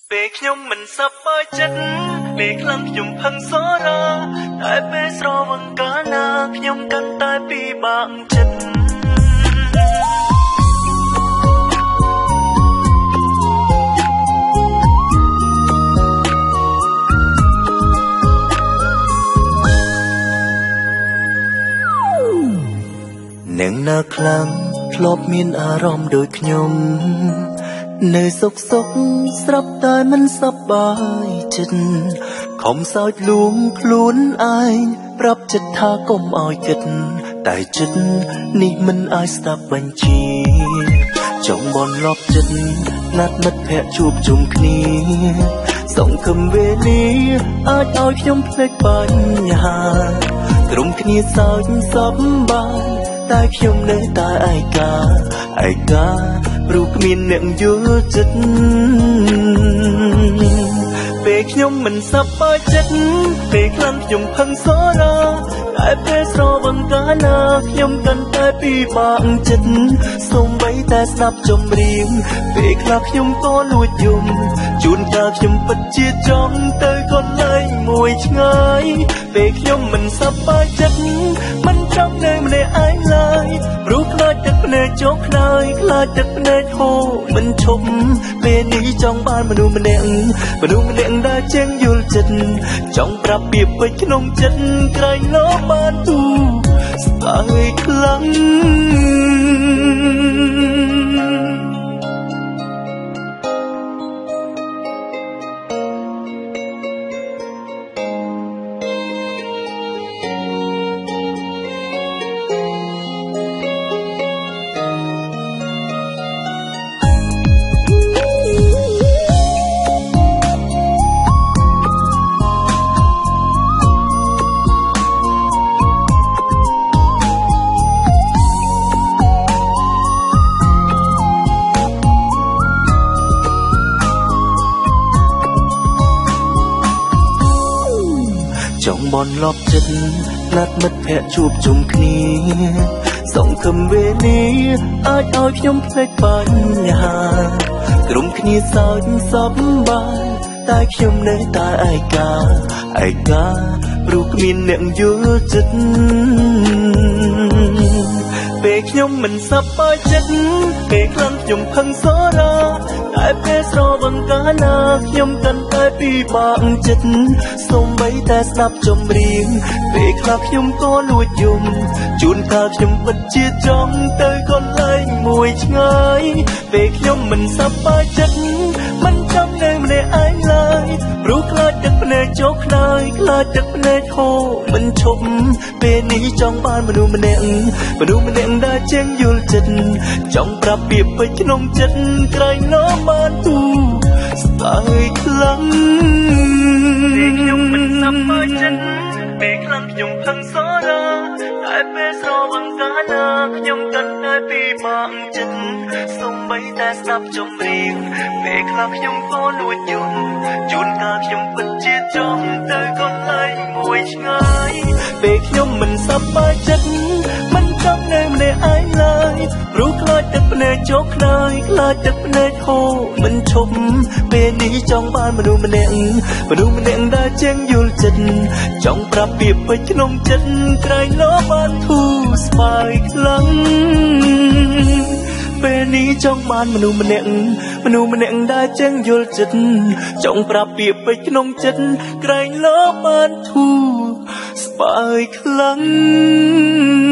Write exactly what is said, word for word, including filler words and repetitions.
ពេលខ្ញុំមិនសប្បាយចិត្តពេលខ្លាំងខ្ញុំផឹងសរ៉ាតែពេលស្រវឹងកាលណាខ្ញុំកាន់តែពិបាកចិត្តនឹងណាខ្លាំងធ្លាប់មានអារម្មណ៍ដូចខ្ញុំនៅសុខសុខស្រាប់តែមិនសប្បាយចិត្តខំសើចលួងខ្លួនឯងប្រាប់ចិត្តថាកុំឲ្យគិតតែចិត្តនេះមិនអាចស្ដាប់បញ្ជាចង់បនលប់ចិត្តណាត់មិត្តភក្តិជួបជុំគ្នាសង្ឃឹមវេលាអាចឲ្យខ្ញុំភ្លេចបញ្ហាទ្រុំគ្នាសើចសប្បាយតែខ្ញុំនៅតែឯកាឯកាព្រោះគ្មានអ្នកយល់ចិត្តពេលខ្ញុំមិនសប្បាយចិត្តពេលខ្លាំងខ្ញុំផឹងសរ៉ាតែពេលស្រវឹងកាលណាខ្ញុំកាន់តែពិបាកចិត្តសូម្បីតែស្ដាប់ចម្រៀងពេលខ្លះខ្ញុំក៏លួចយំជួនកាលខ្ញុំពិតជាចង់ទៅកន្លែងមួយឆ្ងាយពេលខ្ញុំមិនសប្បាយចិត្តមិនចង់នៅម្នាក់ឯងឡើយព្រោះខ្លាចទឹកភ្នែកជោគខ្នើយខ្លាចទឹកភ្នែកហូរមិនឈប់ពេលនេះចង់បានមនុស្សម្នាក់មនុស្សម្នាក់ដែលចេះយល់ចិត្តចង់ប្រាប់ពីពេចក្នុងចិត្តក្រែងលោបានទូស្ដាយខ្លាំងចង់បនលប់ចិត្តណាត់មិត្តភក្តិជួបជុំគ្នាសង្ឃឹមវេលាអាចឲ្យខ្ញុំភ្លេចបញ្ហាទ្រុំគ្នាសើចសប្បាយតែខ្ញុំនៅតែឯកាឯកាព្រោះគ្មានអ្នកយល់ចិត្តពេលខ្ញុំមិនសប្បាយចិត្តពេលខ្លាំងខ្ញុំផឹងសរ៉ាតែពេលស្រវឹងកាលណាខ្ញុំកាន់តែពិបាកចិត្តសូម្បីតែស្ដាប់ចម្រៀងពេលខ្លះខ្ញុំក៏លួចយំជួនកាលខ្ញុំពិតជាចង់ទៅកន្លែងមួយឆ្ងាយពេលខ្ញុំមិនសប្បាយចិត្តមិនចង់នៅម្នាក់ឯងឡើយព្រោះខ្លាចទឹកភ្នែកជោគខ្នើយខ្លាចទឹកភ្នែកហូរមិនឈប់ពេលនេះចង់បានមនុស្សម្នាក់មនុស្សម្នាក់ដែលចេះយល់ចិត្តចង់ប្រាប់ពីពេចក្នុងចិត្តក្រែងលោបានទូស្ដាយខ្លាំងពេលខ្ញុំមិនសប្បាយចិត្តពេលខ្លាំងខ្ញុំផឹងសរ៉ាតែពេលស្រវឹងកាលណាខ្ញុំកាន់តែពិបាកចិត្តសូម្បីតែស្ដាប់ចម្រៀងពេលខ្លះខ្ញុំក៏លួចយំជួនកាលខ្ញុំពិតជាចង់ទៅកន្លែងមួយឆ្ងាយពេលខ្ញុំមិនសប្បាយចិត្តមិនចង់នៅម្នាក់ឯងឡើយព្រោះខ្លាចទឹកភ្នែកជោគខ្នើយខ្លាចទឹកភ្នែកហូរមិនឈប់ពេលនេះចង់បានមនុស្សម្នាក់មនុស្សម្នាក់ដែលចេះយល់ចិត្តចង់ប្រាប់ពីពេចក្នុងចិត្តក្រែងលោបានធូរស្បើយខ្លាំងពេលនេះចង់បានមនុស្សម្នាក់មនុស្សម្នាក់ដែលចេះយល់ចិត្តចង់ប្រាប់ពីពេចក្នុងចិត្តក្រែងលោបានធូរស្បើយខ្លាំង